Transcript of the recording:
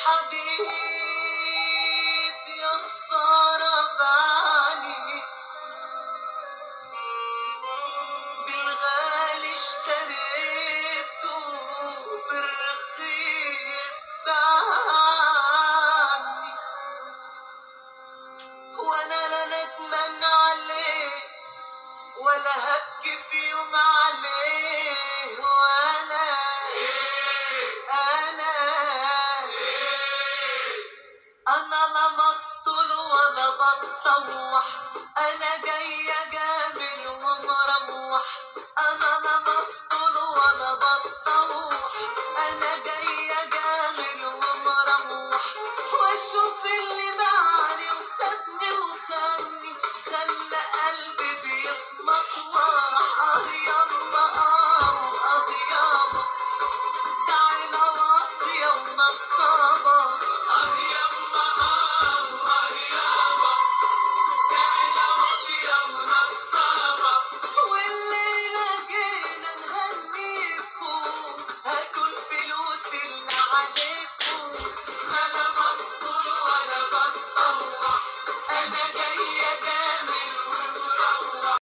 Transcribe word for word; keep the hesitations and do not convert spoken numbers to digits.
حبيب يا خسارة بعاني بالغالي اشتريته بالرخيص باعني وانا لا ندمان عليه ولا هبكي في يوم عليه وانا انا انا لا مسطول ولا بتطوح